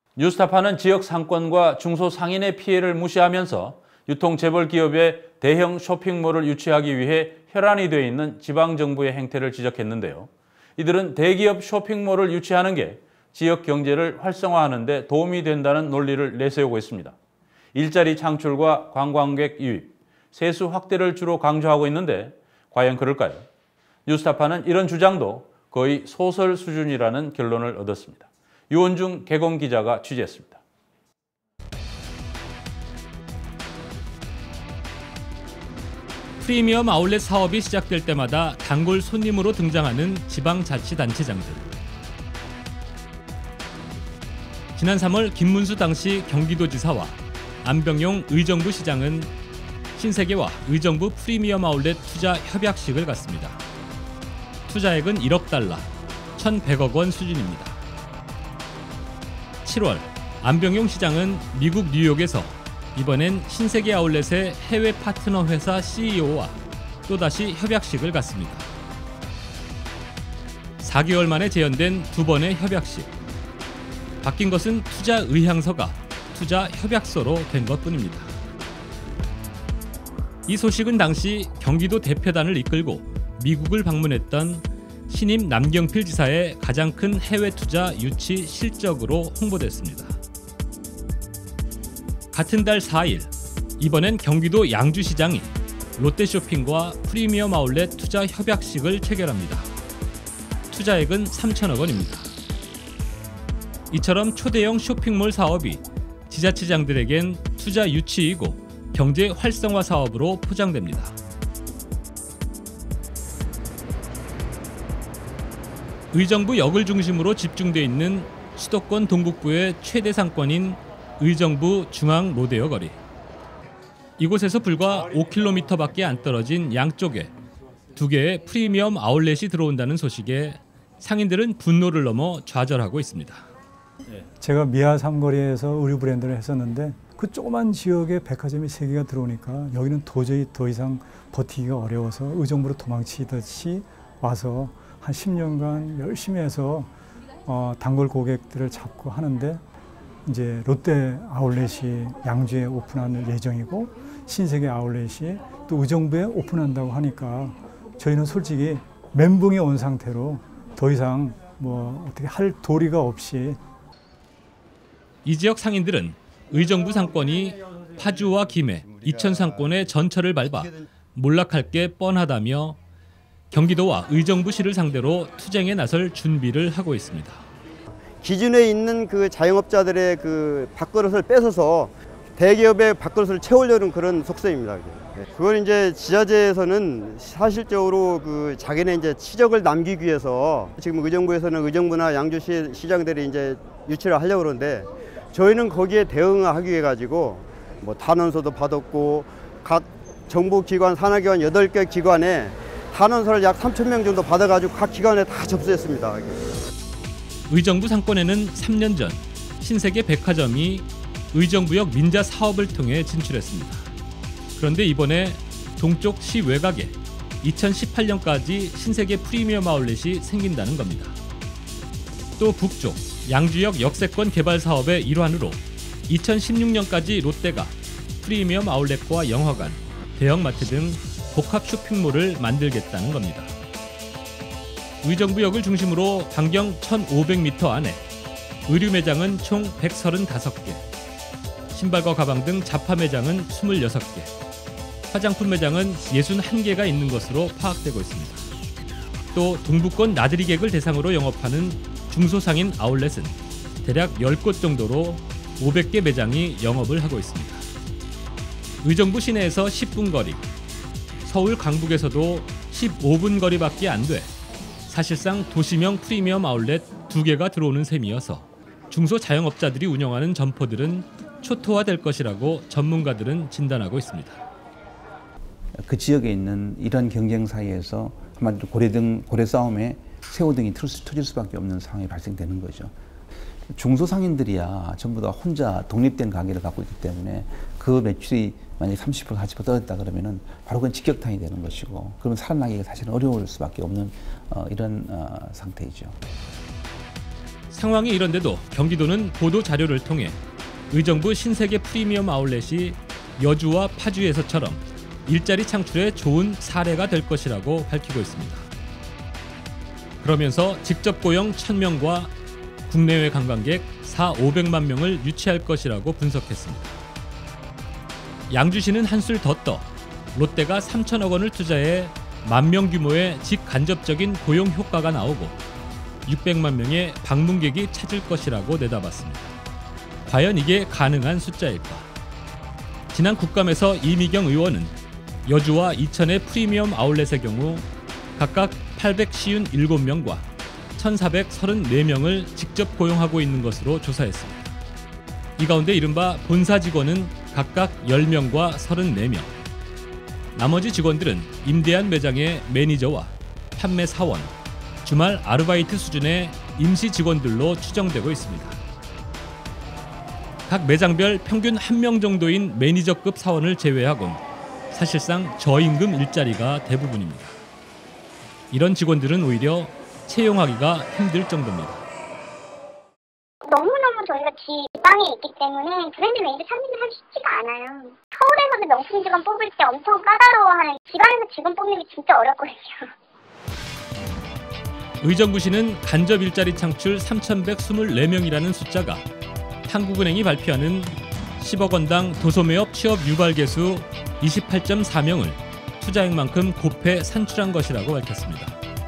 뉴스타파는 지역 상권과 중소상인의 피해를 무시하면서 유통재벌 기업의 대형 쇼핑몰을 유치하기 위해 혈안이 되어 있는 지방정부의 행태를 지적했는데요. 이들은 대기업 쇼핑몰을 유치하는 게 지역 경제를 활성화하는 데 도움이 된다는 논리를 내세우고 있습니다. 일자리 창출과 관광객 유입, 세수 확대를 주로 강조하고 있는데 과연 그럴까요? 뉴스타파는 이런 주장도 거의 소설 수준이라는 결론을 얻었습니다. 유원중 개공 기자가 취재했습니다. 프리미엄 아울렛 사업이 시작될 때마다 단골 손님으로 등장하는 지방자치단체장들. 지난 3월 김문수 당시 경기도지사와 안병용 의정부 시장은 신세계와 의정부 프리미엄 아울렛 투자 협약식을 갖습니다. 투자액은 1억 달러, 1,100억 원 수준입니다. 7월 안병용 시장은 미국 뉴욕에서 이번엔 신세계 아울렛의 해외 파트너 회사 CEO와 또다시 협약식을 갖습니다. 4개월 만에 재연된 두 번의 협약식. 바뀐 것은 투자 의향서가 투자 협약서로 된 것뿐입니다. 이 소식은 당시 경기도 대표단을 이끌고 미국을 방문했던 신임 남경필 지사의 가장 큰 해외 투자 유치 실적으로 홍보됐습니다. 같은 달 4일, 이번엔 경기도 양주시장이 롯데쇼핑과 프리미엄 아울렛 투자 협약식을 체결합니다. 투자액은 3천억 원입니다. 이처럼 초대형 쇼핑몰 사업이 지자체장들에겐 투자 유치이고 경제 활성화 사업으로 포장됩니다. 의정부 역을 중심으로 집중돼 있는 수도권 동북부의 최대 상권인 의정부 중앙 로데오 거리. 이곳에서 불과 5km밖에 안 떨어진 양쪽에 두 개의 프리미엄 아울렛이 들어온다는 소식에 상인들은 분노를 넘어 좌절하고 있습니다. 제가 미아 삼거리에서 의류 브랜드를 했었는데 그 조그만 지역에 백화점이 3개가 들어오니까 여기는 도저히 더 이상 버티기가 어려워서 의정부로 도망치듯이 와서 한 10년간 열심히 해서 단골 고객들을 잡고 하는데 이제 롯데 아울렛이 양주에 오픈할 예정이고 신세계 아울렛이 또 의정부에 오픈한다고 하니까 저희는 솔직히 멘붕이 온 상태로 더 이상 뭐 어떻게 할 도리가 없이. 이 지역 상인들은 의정부 상권이 파주와 김해, 이천 상권의 전철을 밟아 몰락할 게 뻔하다며 경기도와 의정부시를 상대로 투쟁에 나설 준비를 하고 있습니다. 기존에 있는 그 자영업자들의 그 밥그릇을 뺏어서 대기업의 밥그릇을 채우려는 그런 속셈입니다. 그건 이제 지자체에서는 사실적으로 그 자기네 이제 치적을 남기기 위해서 지금 의정부에서는 의정부나 양주시 시장들이 이제 유치를 하려고 그러는데 저희는 거기에 대응하기 위해 가지고 뭐 탄원서도 받았고 각 정부기관, 산하기관 8개 기관에 탄원서를 약 3,000명 정도 받아가지고 각 기관에 다 접수했습니다. 의정부 상권에는 3년 전 신세계 백화점이 의정부역 민자 사업을 통해 진출했습니다. 그런데 이번에 동쪽 시 외곽에 2018년까지 신세계 프리미엄 아울렛이 생긴다는 겁니다. 또 북쪽 양주역 역세권 개발 사업의 일환으로 2016년까지 롯데가 프리미엄 아울렛과 영화관, 대형마트 등 복합 쇼핑몰을 만들겠다는 겁니다. 의정부역을 중심으로 반경 1,500m 안에 의류 매장은 총 135개, 신발과 가방 등 잡화 매장은 26개, 화장품 매장은 61개가 있는 것으로 파악되고 있습니다. 또 동부권 나들이객을 대상으로 영업하는 중소상인 아울렛은 대략 10곳 정도로 500개 매장이 영업을 하고 있습니다. 의정부 시내에서 10분 거리, 서울 강북에서도 15분 거리밖에 안 돼 사실상 도시명 프리미엄 아울렛 2개가 들어오는 셈이어서 중소자영업자들이 운영하는 점포들은 초토화될 것이라고 전문가들은 진단하고 있습니다. 그 지역에 있는 이런 경쟁 사이에서 한마디로 고래 싸움에 새우등이 터질 수밖에 없는 상황이 발생되는 거죠. 중소상인들이야 전부 다 혼자 독립된 가게를 갖고 있기 때문에 그 매출이 만약에 30% 40% 떨어졌다 그러면은 바로 그건 직격탄이 되는 것이고, 그러면 살아나기가 사실은 어려울 수밖에 없는 이런 상태이죠. 상황이 이런데도 경기도는 보도 자료를 통해 의정부 신세계 프리미엄 아울렛이 여주와 파주에서처럼 일자리 창출에 좋은 사례가 될 것이라고 밝히고 있습니다. 그러면서 직접 고용 1,000명과 국내외 관광객 4,500만 명을 유치할 것이라고 분석했습니다. 양주시는 한술 더 떠 롯데가 3천억 원을 투자해 10,000명 규모의 직간접적인 고용 효과가 나오고 600만 명의 방문객이 찾을 것이라고 내다봤습니다. 과연 이게 가능한 숫자일까? 지난 국감에서 이미경 의원은 여주와 이천의 프리미엄 아울렛의 경우 각각 857명과 1,434명을 직접 고용하고 있는 것으로 조사했습니다. 이 가운데 이른바 본사 직원은 각각 10명과 34명. 나머지 직원들은 임대한 매장의 매니저와 판매 사원, 주말 아르바이트 수준의 임시 직원들로 추정되고 있습니다. 각 매장별 평균 1명 정도인 매니저급 사원을 제외하곤 사실상 저임금 일자리가 대부분입니다. 이런 직원들은 오히려 채용하기가 힘들 정도입니다. 너무너무 저희가 지방에 있기 때문에 브랜드 매니저 찾는 게 사실 쉽지가 않아요. 서울에서도 명품 직원 뽑을 때 엄청 까다로워하는, 지방에서 직원 뽑는 게 진짜 어렵거든요. 의정부시는 간접 일자리 창출 3,124명이라는 숫자가 한국은행이 발표하는 10억 원당 도소매업 취업 유발 개수 28.4명을 투자액만큼 곱해 산출한 것이라고 밝혔습니다.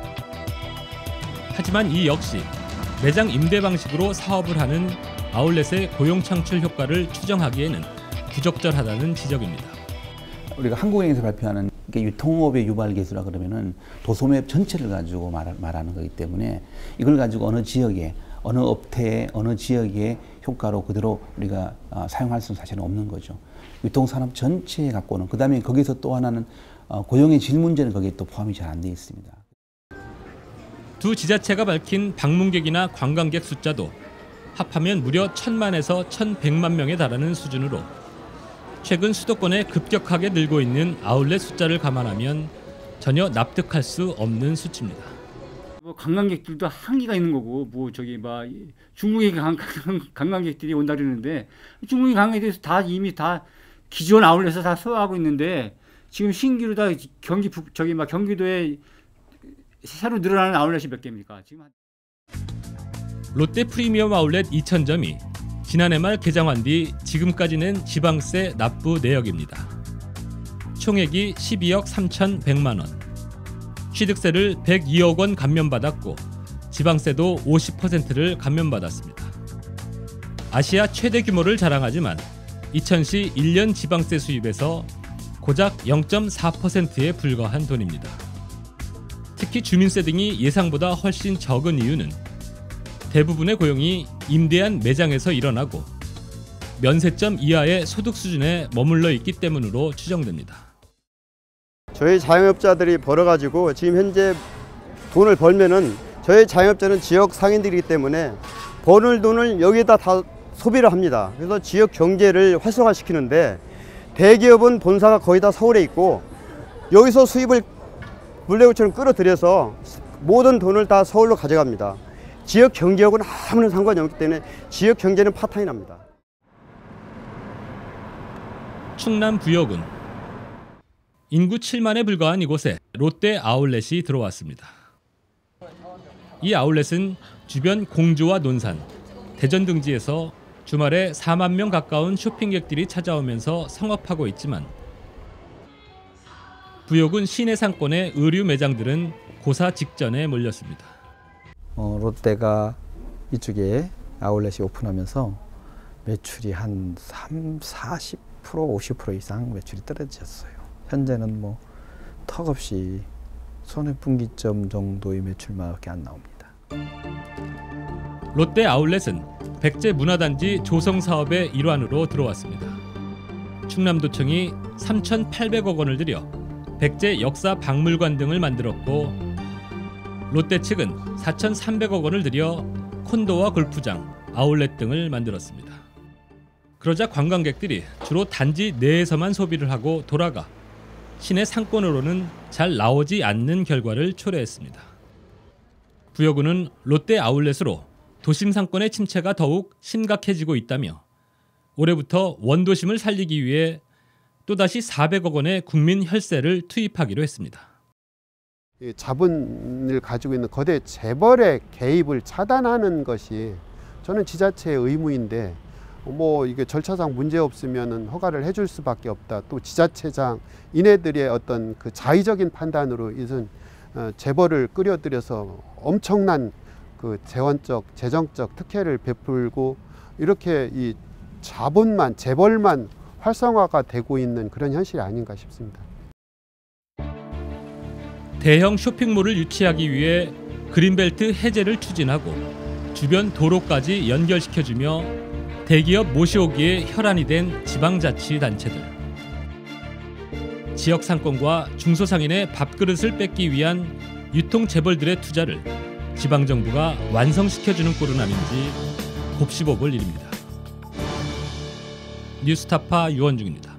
하지만 이 역시 매장 임대 방식으로 사업을 하는 아울렛의 고용 창출 효과를 추정하기에는 부적절하다는 지적입니다. 우리가 한국은행에서 발표하는 유통업의 유발 개수라 그러면은 도소매업 전체를 가지고 말하는 거기 때문에 이걸 가지고 어느 지역에, 어느 업태에, 어느 지역의 효과로 그대로 우리가 사용할 수는 사실은 없는 거죠. 유통산업 전체에 갖고는, 그 다음에 거기서 또 하나는 고용의 질 문제는 거기에 또 포함이 잘 안 돼 있습니다. 두 지자체가 밝힌 방문객이나 관광객 숫자도 합하면 무려 1,000만에서 1,100만 명에 달하는 수준으로 최근 수도권에 급격하게 늘고 있는 아울렛 숫자를 감안하면 전혀 납득할 수 없는 수치입니다. 뭐 관광객들도 한계가 있는 거고, 뭐 저기 막 중국의 관광객들이 온다 그러는데 중국의 관광객들이 다 이미 다 기존 아울렛에서 다 소화하고 있는데 지금 신규로 다 경기도에 새로 늘어나는 아울렛이 몇 개입니까? 지금 롯데 프리미엄 아울렛 이천점이 지난해 말 개장한 뒤 지금까지는 지방세 납부 내역입니다. 총액이 12억 3,100만 원. 취득세를 102억 원 감면받았고 지방세도 50%를 감면받았습니다. 아시아 최대 규모를 자랑하지만 이천시 1년 지방세 수입에서 고작 0.4%에 불과한 돈입니다. 특히 주민세 등이 예상보다 훨씬 적은 이유는 대부분의 고용이 임대한 매장에서 일어나고 면세점 이하의 소득 수준에 머물러 있기 때문으로 추정됩니다. 저희 자영업자들이 벌어가지고 지금 현재 돈을 벌면은 저희 자영업자는 지역 상인들이기 때문에 버는 돈을 여기에다 다 소비를 합니다. 그래서 지역 경제를 활성화시키는데 대기업은 본사가 거의 다 서울에 있고 여기서 수입을 물레고처럼 끌어들여서 모든 돈을 다 서울로 가져갑니다. 지역 경제하고는 아무런 상관이 없기 때문에 지역 경제는 파탄이 납니다. 충남 부여군 인구 7만에 불과한 이곳에 롯데 아울렛이 들어왔습니다. 이 아울렛은 주변 공주와 논산, 대전 등지에서 주말에 4만 명 가까운 쇼핑객들이 찾아오면서 성업하고 있지만 부여군 시내 상권의 의류 매장들은 고사 직전에 몰렸습니다. 롯데가 이쪽에 아울렛이 오픈하면서 매출이 한 40%, 50% 이상 매출이 떨어졌어요. 현재는 뭐 턱없이 손해분기점 정도의 매출밖에 안 나옵니다. 롯데 아울렛은 백제 문화단지 조성 사업의 일환으로 들어왔습니다. 충남도청이 3,800억 원을 들여 백제 역사 박물관 등을 만들었고 롯데 측은 4,300억 원을 들여 콘도와 골프장, 아울렛 등을 만들었습니다. 그러자 관광객들이 주로 단지 내에서만 소비를 하고 돌아가 시내 상권으로는 잘 나오지 않는 결과를 초래했습니다. 부여군은 롯데 아울렛으로 도심 상권의 침체가 더욱 심각해지고 있다며 올해부터 원도심을 살리기 위해 또다시 400억 원의 국민 혈세를 투입하기로 했습니다. 자본을 가지고 있는 거대 재벌의 개입을 차단하는 것이 저는 지자체의 의무인데 이게 절차상 문제 없으면 허가를 해줄 수밖에 없다. 또 지자체장 이네들의 어떤 그 자의적인 판단으로 이런 재벌을 끌어들여서 엄청난 그 재정적 특혜를 베풀고 이렇게 이 재벌만 활성화가 되고 있는 그런 현실이 아닌가 싶습니다. 대형 쇼핑몰을 유치하기 위해 그린벨트 해제를 추진하고 주변 도로까지 연결시켜주며 대기업 모시오기에 혈안이 된 지방자치단체들. 지역 상권과 중소상인의 밥그릇을 뺏기 위한 유통재벌들의 투자를 지방정부가 완성시켜주는 꼴은 아닌지 곱씹어볼 일입니다. 뉴스타파 유원중입니다.